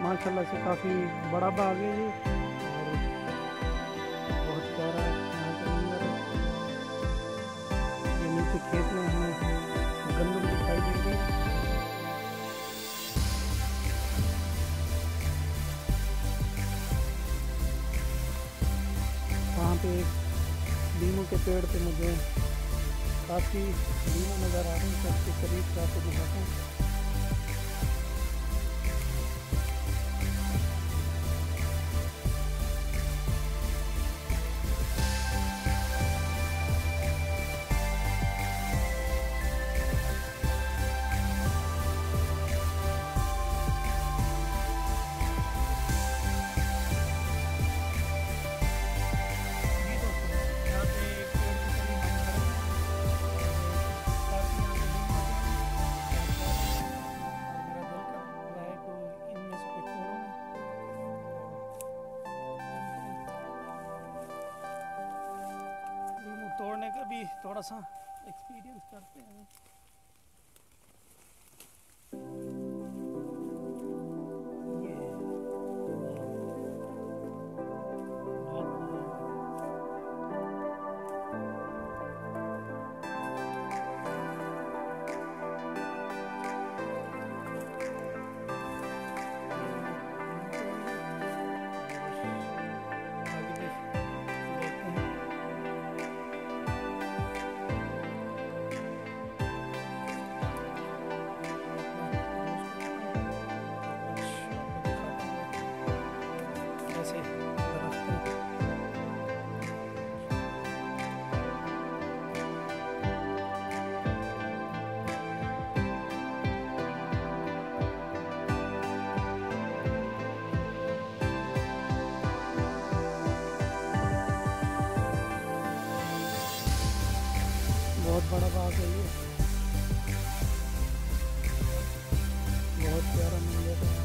माशाल्लाह से काफ़ी बड़ा बाग है ये और बहुत प्यारा यहाँ का मंजर है। ये नीचे खेत में हमें गंदम दिखाई दे रही है। वहाँ पे एक लीमू के पेड़ पे मुझे काफ़ी लीमू नज़र आ रहे हैं, सबके करीब से आपको दिखाता हूँ। तोड़ने का भी थोड़ा सा एक्सपीरियंस करते हैं। बहुत बड़ा बाग है ये, बहुत प्यारा मंजर है।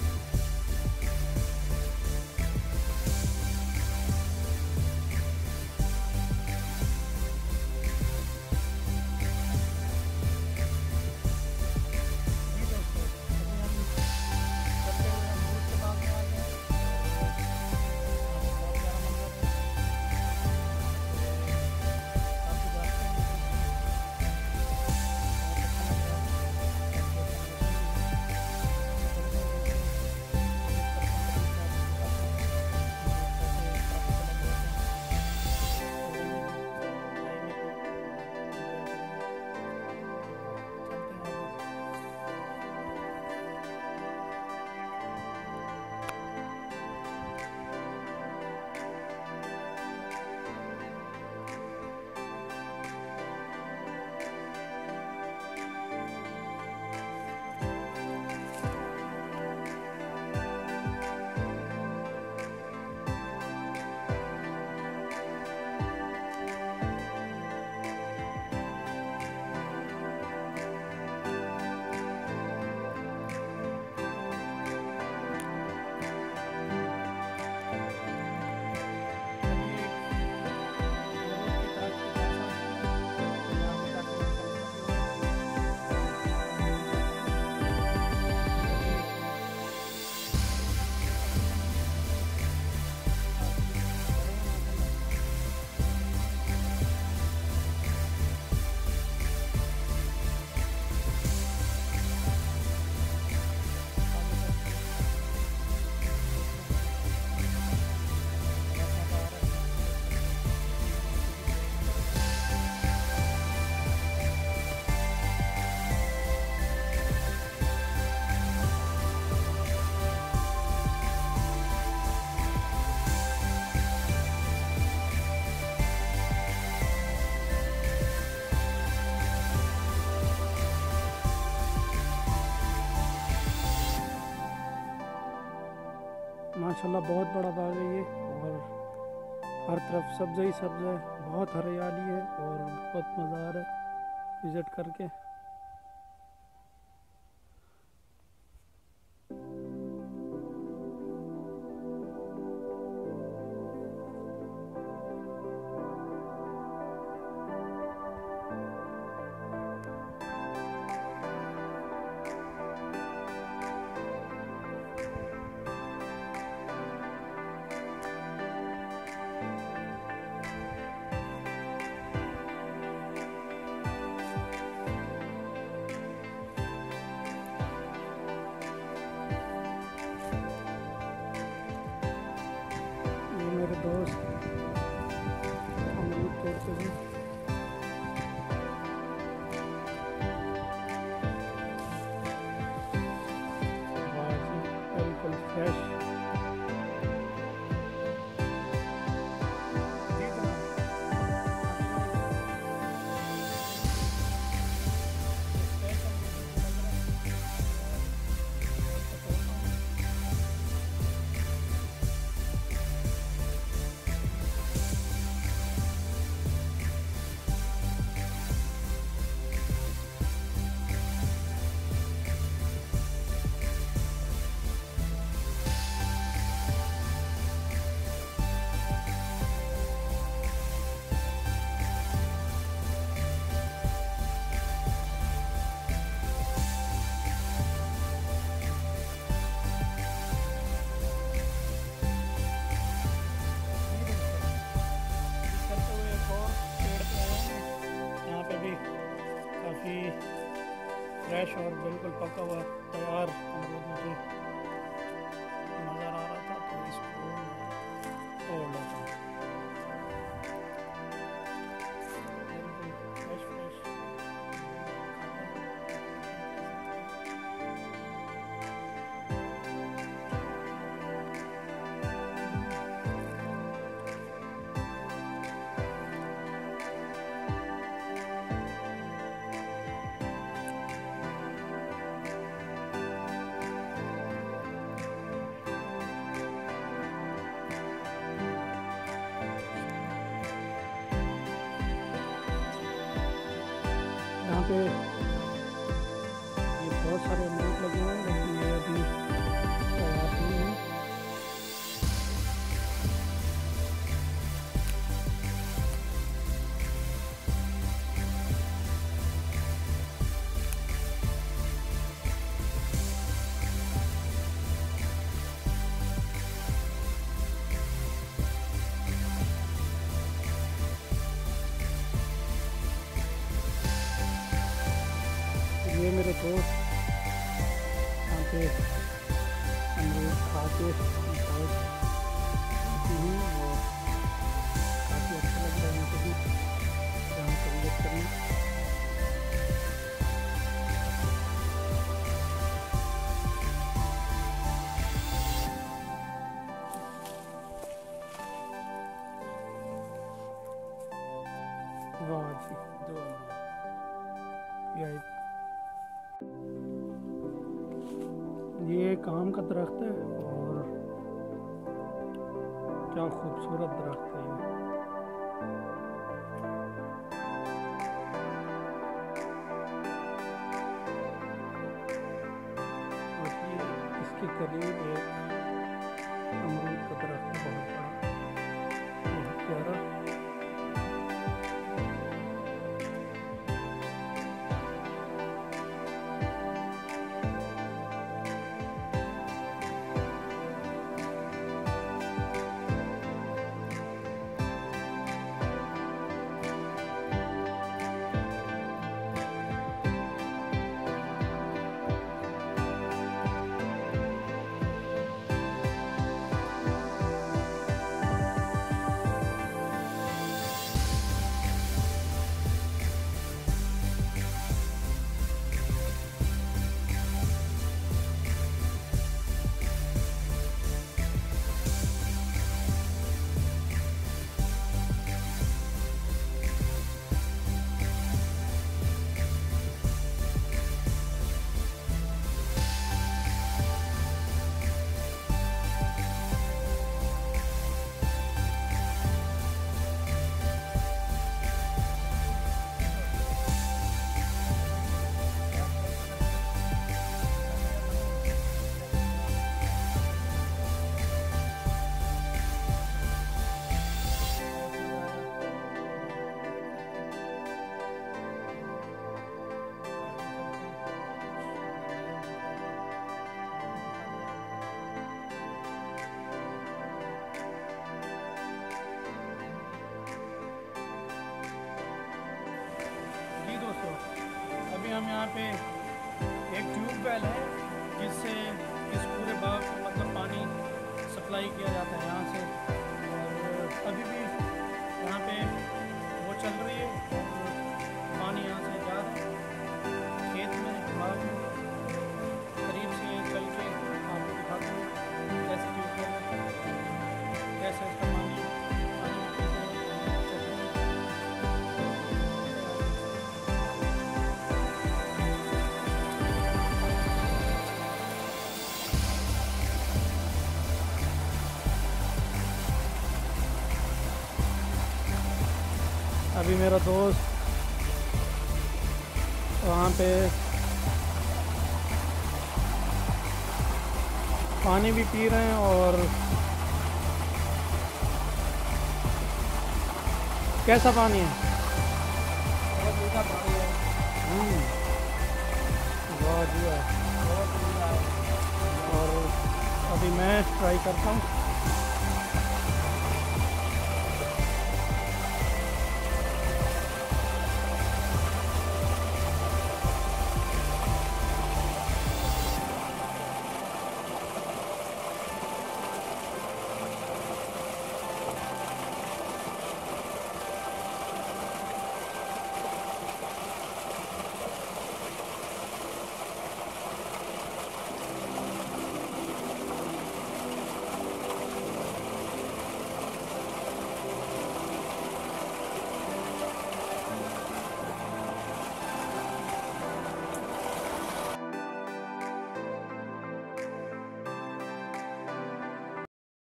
माशाल्लाह बहुत बड़ा बाग है ये और हर तरफ सब्ज़ ही सब्ज़ है, बहुत हरियाली है और बहुत मज़ा आ रहा है विज़िट करके। फ्रेश और बिल्कुल पका हुआ तैयार अमरूद मुझे नज़र आ रहा था, तो इसको तोड़ लेता हूँ। फ्रेश फ्रेश यहाँ पे ये बहुत सारे अमरूद लगे हुए हैं, लेकिन ये अभी तैयार नहीं है। ये मेरे दोस्त यहाँ पे अमरूद खा के बहुत खुशी हूँ और काफ़ी अच्छा लग रहा है मुझे भी यहाँ पर विजिट करना। वाह जी, दो ये काम का दरख्त है और क्या खूबसूरत दरख्त है ये। और ये इसके करीब एक अमरूद का दरख्त है, बहुत बड़ा, बहुत प्यारा। हम यहाँ पे एक ट्यूबवेल है जिससे इस पूरे बाग को मतलब पानी सप्लाई किया जाता है यहाँ से, और अभी भी यहाँ पे वो चल रही है और पानी यहाँ से जा रहा है खेत में, बाग में। करीब से चल के आपको दिखाता हूँ कैसे ट्यूबवेल है, कैसे इसका पानी अभी मेरा दोस्त वहाँ पे पानी भी पी रहे हैं और कैसा पानी है? बहुत मीठा पानी है। बहुत ही है। बहुत मीठा है। और अभी मैं ट्राई करता हूँ।